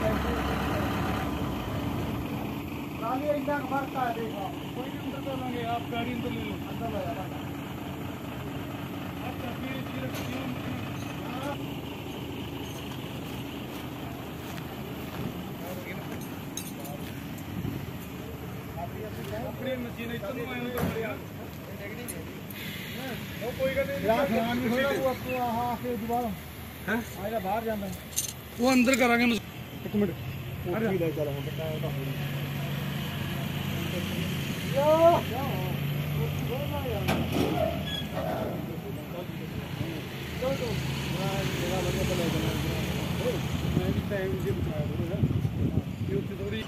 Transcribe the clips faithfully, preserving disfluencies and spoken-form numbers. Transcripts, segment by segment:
Trolley इतना फर्क है देखो कोई नहीं अंदर कर लेंगे आप गाड़ी अंदर ले लो अंदर ले जाओ अच्छा फिर फिर अपनी मशीन इतना मैं तो बढ़िया वो कोई का नहीं रात रात में थोड़ा वो आपको हां के दोबारा हैं आएगा बाहर जाना वो अंदर करांगे एक मिनट वो भी ले चला हम बताया तो यो यो वो ना यार तो तो मेरा लगे तो ले जाना मैं भी टाइम से बताया दूंगा ये थोड़ी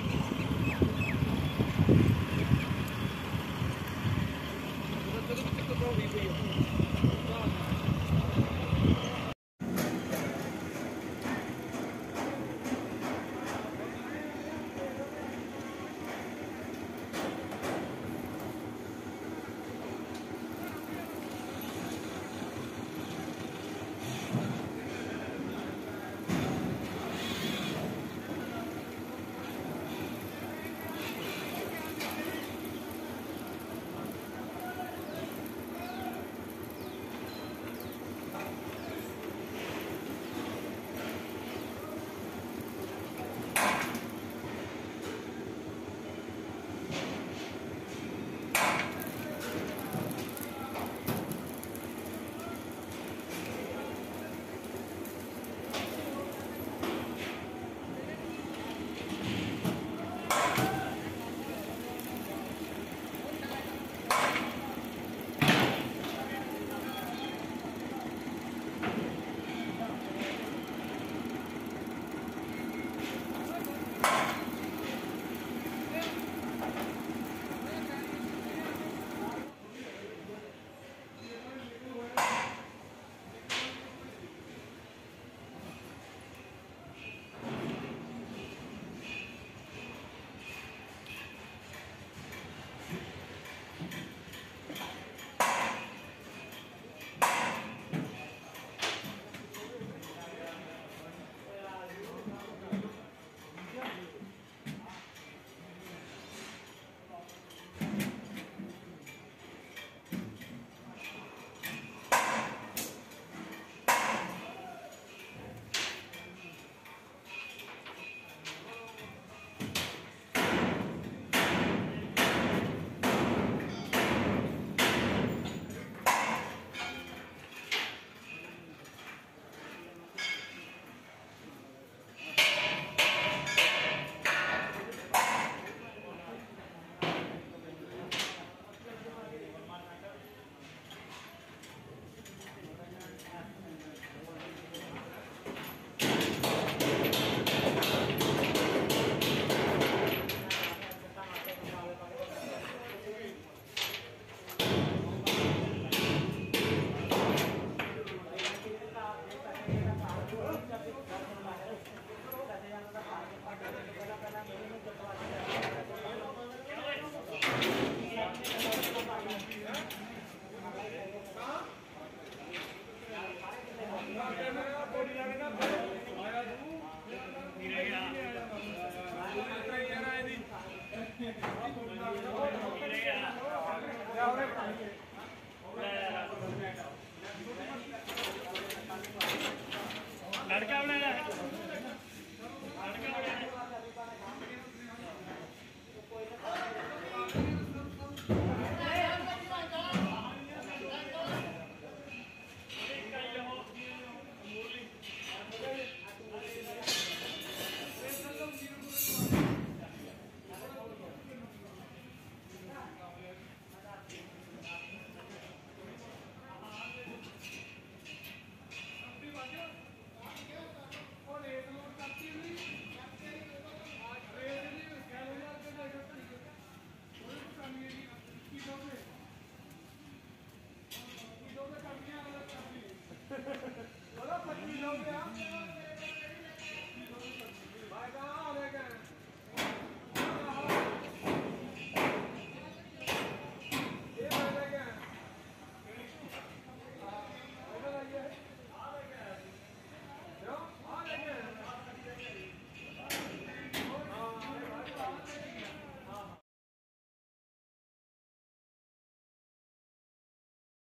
लड़का बना बोलो पच्चीस हो गया।